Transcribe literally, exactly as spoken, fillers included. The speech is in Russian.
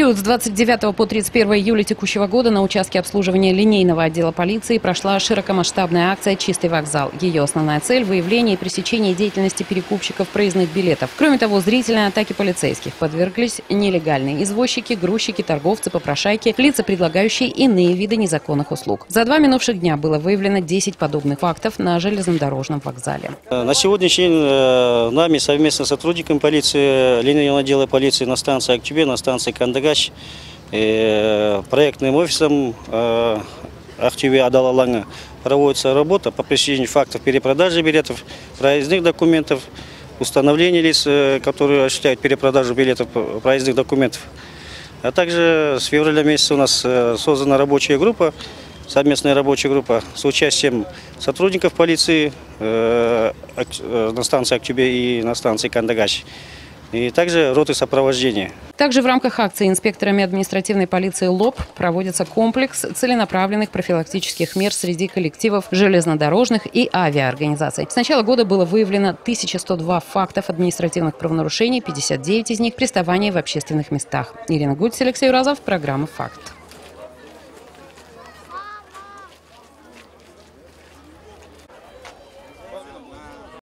период с двадцать девятого по тридцать первое июля текущего года на участке обслуживания линейного отдела полиции прошла широкомасштабная акция «Чистый вокзал». Ее основная цель – выявление и пресечение деятельности перекупщиков проездных билетов. Кроме того, зрительной атаке полицейских подверглись нелегальные извозчики, грузчики, торговцы, попрошайки, лица, предлагающие иные виды незаконных услуг. За два минувших дня было выявлено десять подобных фактов на железнодорожном вокзале. На сегодняшний день нами совместно с сотрудниками полиции, линейного отдела полиции на станции Актюбе, на станции Кандагач, проектным офисом Актюбе Адалаланга проводится работа по пресечению фактов перепродажи билетов, проездных документов, установления лиц, которые осуществляют перепродажу билетов, проездных документов. А также с февраля месяца у нас создана рабочая группа, совместная рабочая группа с участием сотрудников полиции э, на станции Актюбе и на станции Кандагач, и также роты сопровождения. Также в рамках акции инспекторами административной полиции ЛОП проводится комплекс целенаправленных профилактических мер среди коллективов железнодорожных и авиаорганизаций. С начала года было выявлено тысяча сто два фактов административных правонарушений, пятьдесят девять из них – приставания в общественных местах. Ирина Гудь, Алексей Уразов, программа «Факт».